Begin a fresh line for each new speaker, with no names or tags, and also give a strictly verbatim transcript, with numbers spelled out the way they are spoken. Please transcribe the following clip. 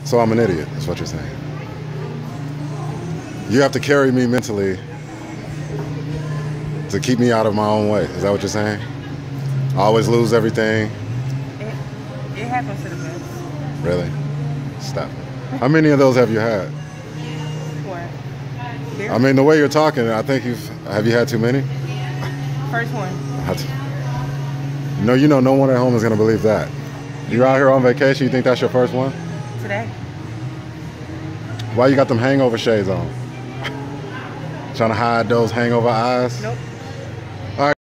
So I'm an idiot, is what you're saying. You have to carry me mentally to keep me out of my own way. Is that what you're saying? I always lose everything.
It, it happens to the best.
Really? Stop. How many of those have you had?
What? There?
I mean, the way you're talking, I think you've... Have you had too many?
First one.
No, you know, no one at home is going to believe that. You're out here on vacation, you think that's your first one?
Today.
Why you got them hangover shades on? Trying to hide those hangover eyes?
Nope.